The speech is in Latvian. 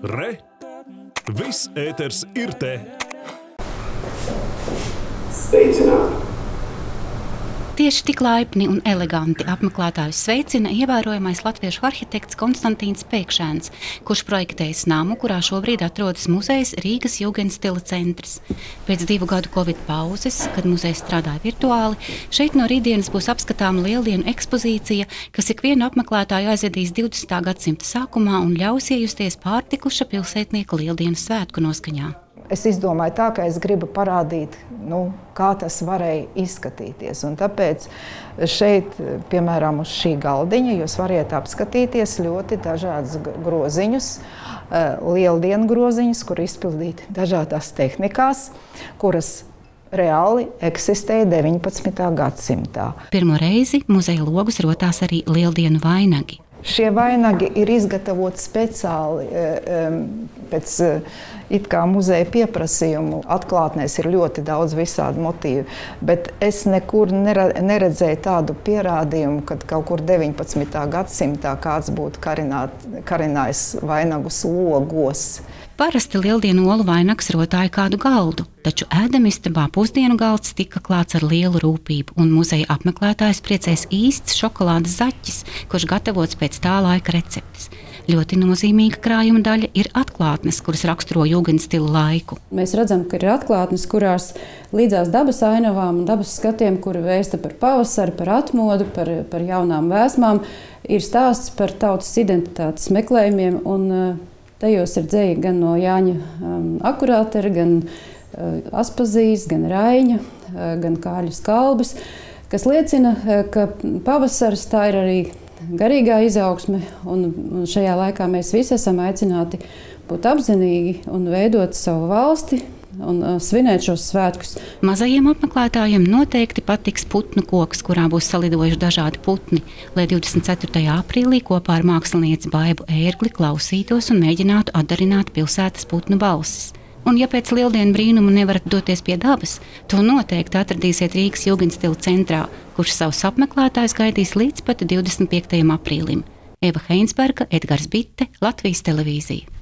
Re! Viss ēters ir te! Sveicināt! Tieši tik laipni un eleganti apmeklētājus sveicina ievērojamais latviešu arhitekts Konstantīns Pēkšēns, kurš projektējis namu, kurā šobrīd atrodas muzejs Rīgas Jugendstila centrs. Pēc 2 gadu Covid pauzes, kad muzejs strādāja virtuāli, šeit no rītdienas būs apskatāma lieldienu ekspozīcija, kas ikvienu apmeklētāju aizvedīs 20. gadsimta sākumā un ļaus iejusties pārtikuša pilsētnieka lieldienu svētku noskaņā. Es izdomāju tā, ka es gribu parādīt, kā tas varēja izskatīties. Un tāpēc šeit, piemēram, uz šī galdiņa, jūs variet apskatīties ļoti dažādus groziņus, lieldienu groziņus, kur izpildīti dažādās tehnikās, kuras reāli eksistēja 19. gadsimtā. Pirmo reizi muzeja logus rotās arī lieldienu vainagi. Šie vainagi ir izgatavoti speciāli pēc it kā muzeja pieprasījumu. Atklātnēs ir ļoti daudz visādu motīvu, bet es nekur neredzēju tādu pierādījumu, kad kaut kur 19. gadsimtā kāds būtu karinājis vainagus logos. Parasti lieldienu olu vainags rotāja kādu galdu, taču ēdamistabā pusdienu galds tika klāts ar lielu rūpību, un muzeja apmeklētājs priecēs īsts šokolādes zaķis, kurš gatavots pēc tā laika receptes. Ļoti nozīmīga krājuma daļa ir atklātnes, kuras raksturo jugendstilu laiku. Mēs redzam, ka ir atklātnes, kurās līdzās dabas ainavām un dabas skatiem, kuri vēsta par pavasari, par atmodu, par jaunām vēsmām, ir stāsts par tautas identitātes meklējumiem, un tajos ir dzeja gan no Jāņa Akurātera, gan Aspazijas, gan Raiņa, gan Kāļa Skalbes, kas liecina, ka pavasaris tā ir arī garīgā izaugsme, un šajā laikā mēs visi esam aicināti būt apzinīgi un veidot savu valsti un svinēt šos svētkus. Mazajiem apmeklētājiem noteikti patiks putnu koks, kurā būs salidojuši dažādi putni, lai 24. aprīlī kopā ar mākslinieci Baibu Ērgli klausītos un mēģinātu atdarināt pilsētas putnu balsis. Un ja pēc lieldienu brīnuma nevarat doties pie dabas, to noteikti atradīsiet Rīgas Jugendstila centrā, kurš savus apmeklētājus gaidīs līdz pat 25. aprīlim. Eva Heinsberga, Edgars Bitte, Latvijas televīzija.